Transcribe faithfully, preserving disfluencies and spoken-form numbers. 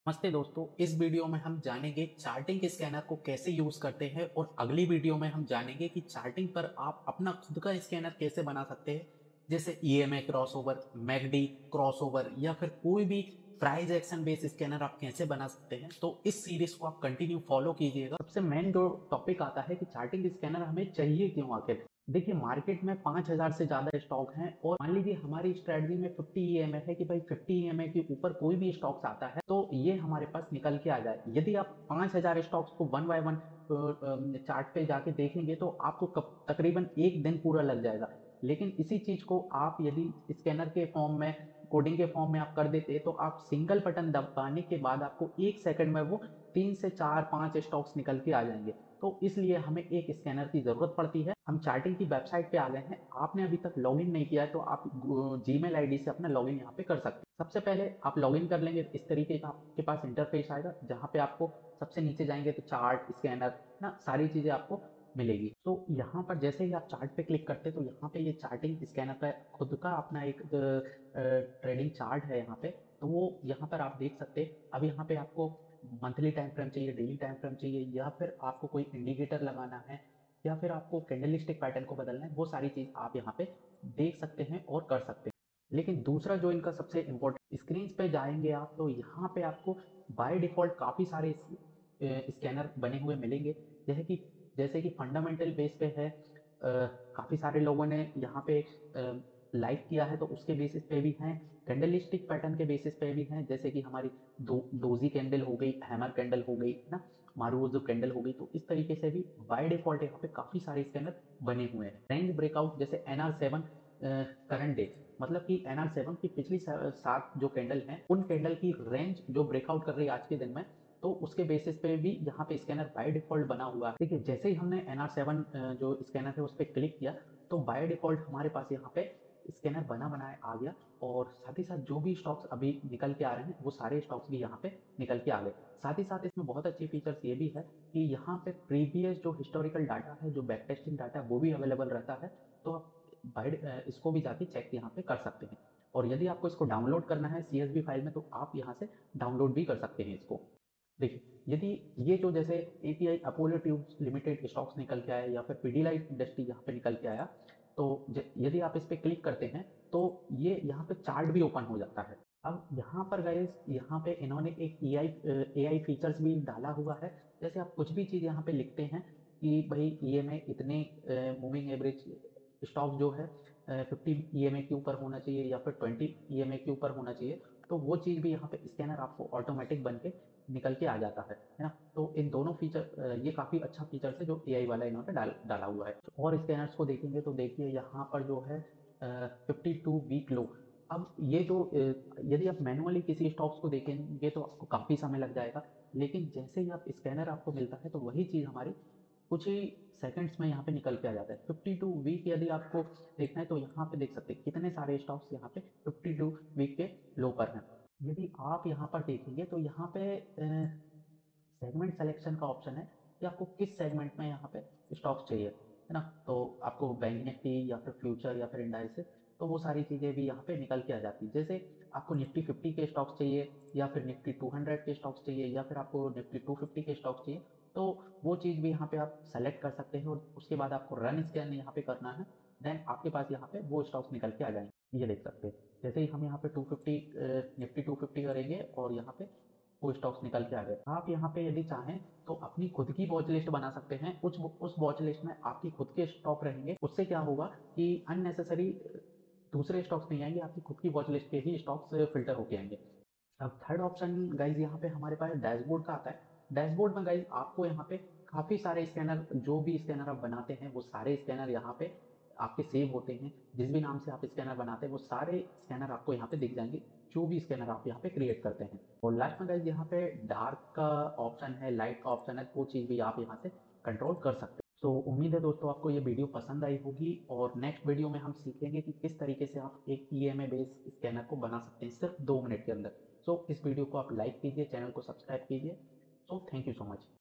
नमस्ते दोस्तों, इस वीडियो में हम जानेंगे चार्टिंग स्कैनर को कैसे यूज करते हैं और अगली वीडियो में हम जानेंगे कि चार्टिंग पर आप अपना खुद का स्कैनर कैसे बना सकते हैं। जैसे ईएमआई क्रॉसओवर, मैकडी क्रॉसओवर या फिर कोई भी प्राइस एक्शन बेस्ड स्कैनर आप कैसे बना सकते हैं। तो इस सीरीज को आप कंटिन्यू फॉलो कीजिएगा। सबसे मेन जो टॉपिक आता है कि चार्टिंग स्कैनर हमें चाहिए क्यों आखिर। देखिए, मार्केट में पांच हजार से ज्यादा स्टॉक हैं और मान लीजिए हमारी स्ट्रेटजी में फिफ्टी ईएमआई है कि भाई फिफ्टी ईएमआई के ऊपर कोई भी स्टॉक्स आता है तो ये हमारे पास निकल के आ जाए। यदि आप पांच हजार स्टॉक्स को वन बाय वन चार्ट पे जाके देखेंगे तो आपको कब तकरीबन एक दिन पूरा लग जाएगा। लेकिन इसी चीज को आप यदि स्कैनर के फॉर्म में, कोडिंग के फॉर्म में आप कर देते तो आप सिंगल बटन दबाने के बाद आपको एक सेकंड में वो तीन से चार पांच स्टॉक्स निकल के आ जाएंगे। तो इसलिए हमें एक स्कैनर की जरूरत पड़ती है। हम चार्टिंग की वेबसाइट पे आ गए हैं। आपने अभी तक लॉगिन नहीं किया है तो आप जीमेल आईडी से अपना लॉगिन यहाँ पे कर सकते हैं। सबसे पहले आप लॉगिन कर लेंगे, इस तरीके का आपके पास इंटरफेस आएगा जहाँ पे आपको सबसे नीचे जाएंगे तो चार्ट, स्कैनर ना सारी चीजें आपको मिलेगी। तो यहाँ पर जैसे ही आप चार्ट पे क्लिक करते हैं तो यहाँ पे ये चार्टिंग स्कैनर का खुद का अपना एक ट्रेडिंग चार्ट है यहाँ पे। तो वो यहाँ पर आप देख सकते हैं। अब यहाँ पे आपको मंथली टाइम फ्रेम चाहिए, डेली टाइम फ्रेम चाहिए, या फिर आपको कोई इंडिकेटर लगाना है, या फिर आपको कैंडलस्टिक पैटर्न को बदलना है, वो सारी चीज आप यहाँ पे देख सकते हैं और कर सकते हैं। लेकिन दूसरा जो इनका सबसे इम्पोर्टेंट, स्क्रीन पे जाएंगे आप तो यहाँ पे आपको बाय डिफॉल्ट काफी सारे स्कैनर बने हुए मिलेंगे। जैसे कि जैसे कि फंडामेंटल बेस पे है, अ, काफी सारे लोगों ने यहाँ पे लाइक किया है तो उसके बेसिस पे भी हैं। कैंडलस्टिक पैटर्न के बेसिस पे भी हैं, जैसे कि हमारी दो डोजी कैंडल हो गई, हैमर कैंडल हो गई ना, मारूजो कैंडल हो गई। तो इस तरीके से भी बाय डिफॉल्ट यहाँ पे काफी सारे स्कैनर बने हुए हैं। रेंज ब्रेकआउट जैसे N R seven current day, मतलब कि एन आर सेवन की पिछली सात जो कैंडल हैं उन कैंडल की रेंज जो ब्रेकआउट कर रही है आज के दिन में, तो उसके बेसिस पे भी यहाँ पे स्कैनर बाय डिफॉल्ट बना हुआ है। देखिए, जैसे ही हमने एन आर सेवन जो स्कैनर है उस पर क्लिक किया तो बाय डिफॉल्ट हमारे पास यहाँ पे स्कैनर बना बनाया आ गया। और साथ ही साथ जो भी स्टॉक्स अभी निकल के आ रहे हैं वो सारे स्टॉक्स भी यहाँ पे निकल के आ गए। साथ ही साथ इसमें बहुत अच्छी फीचर्स ये भी है कि यहाँ पे प्रीवियस जो हिस्टोरिकल डाटा है, जो बैक टेस्टिंग डाटा है, वो भी अवेलेबल रहता है। तो आप बाय इसको भी जाके चेक यहाँ पे कर सकते हैं। और यदि आपको इसको डाउनलोड करना है सीएसवी फाइल में तो आप यहाँ से डाउनलोड भी कर सकते हैं इसको। देखिए, यदि ये जो जैसे API Apollo tubes limited stocks निकल के आया या फिर पीडीलाइट इंडस्ट्री यहाँ पे निकल के आया, तो यदि आप इस पे क्लिक करते हैं तो ये यहाँ पे चार्ट भी ओपन हो जाता है। अब यहाँ पर गाइस, यहाँ पे इन्होंने एक एआई एआई फीचर्स भी डाला हुआ है। जैसे आप कुछ भी चीज यहाँ पे लिखते हैं कि भाई ईएमए इतने मूविंग एवरेज स्टॉक जो है फिफ्टी ईएमए के ऊपर होना चाहिए या फिर ट्वेंटी ईएमए के ऊपर होना चाहिए, तो वो चीज भी यहाँ पे स्कैनर आपको ऑटोमेटिक बन के निकल के आ जाता है है ना। तो इन दोनों फीचर, ये काफी अच्छा फीचर है जो एआई वाला इन्होंने डाल डाला हुआ है। और स्कैनर्स को देखेंगे तो देखिए यहाँ पर जो है फिफ्टी टू वीक लो। अब ये जो अ, यदि आप मैनुअली किसी स्टॉक्स को देखेंगे तो आपको काफी समय लग जाएगा। लेकिन जैसे ही आप स्कैनर आपको मिलता है तो वही चीज हमारी कुछ ही सेकंड्स में यहाँ पे निकल के आ जाता है। फिफ्टी टू वीक यदि आपको देखना है तो यहाँ पे देख सकते हैं कितने सारे स्टॉक्स यहाँ पे फिफ्टी टू वीक के लो पर हैं। यदि आप यहाँ पर देखेंगे तो यहाँ पे सेगमेंट सिलेक्शन का ऑप्शन है कि आपको किस सेगमेंट में यहाँ पे स्टॉक्स चाहिए, है ना। तो आपको बैंक निफ्टी या फिर फ्यूचर या फिर इंडाइसेस, तो वो सारी चीजें भी यहाँ पे निकल के आ जाती है। जैसे आपको निफ्टी फिफ्टी के स्टॉक्स चाहिए या फिर निफ्टी टू हंड्रेड के स्टॉक्स चाहिए या फिर आपको निफ्टी टू फिफ्टी के स्टॉक्स चाहिए, तो वो चीज भी यहाँ पे आप सेलेक्ट कर सकते हैं और उसके बाद आपको रन स्कैन यहाँ पे करना है। देन आपके पास यहाँ पे वो स्टॉक्स निकल के आ जाएंगे, ये देख सकते हैं। जैसे ही हम यहाँ पे two fifty Nifty two fifty करेंगे और यहाँ पे वो स्टॉक्स निकल के आ गए। आप यहाँ पे यदि चाहें तो अपनी खुद की वॉच लिस्ट बना सकते हैं। उस उस वॉच लिस्ट में आपकी खुद के स्टॉक रहेंगे। उससे क्या होगा कि अननेसेसरी दूसरे स्टॉक्स नहीं आएंगे, आपकी खुद की वॉच लिस्ट के ही स्टॉक्स फिल्टर होके आएंगे। अब थर्ड ऑप्शन गाइज यहाँ पे हमारे पास डैशबोर्ड का आता है। डैशबोर्ड में गाइज आपको यहाँ पे काफी सारे स्कैनर, जो भी स्कैनर आप बनाते हैं वो सारे स्कैनर यहाँ पे आपके सेव होते हैं। जिस भी नाम से आप स्कैनर बनाते हैं वो सारे स्कैनर आपको यहाँ पे दिख जाएंगे, जो भी स्कैनर आप यहाँ पे क्रिएट करते हैं। और लास्ट में गाइज यहाँ पे डार्क का ऑप्शन है, लाइट का ऑप्शन है, वो चीज भी आप यहाँ से कंट्रोल कर सकते हैं। तो उम्मीद है दोस्तों आपको ये वीडियो पसंद आई होगी और नेक्स्ट वीडियो में हम सीखेंगे कि किस तरीके से आप एक ईएमआई बेस्ड स्कैनर को बना सकते हैं सिर्फ दो मिनट के अंदर। सो इस वीडियो को आप लाइक कीजिए, चैनल को सब्सक्राइब कीजिए। So thank you so much.